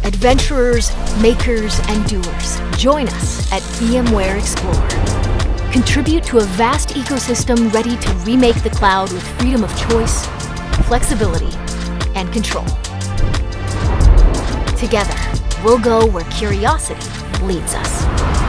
Adventurers, makers, and doers, join us at VMware Explorer. Contribute to a vast ecosystem ready to remake the cloud with freedom of choice, flexibility, and control. Together, we'll go where curiosity leads us.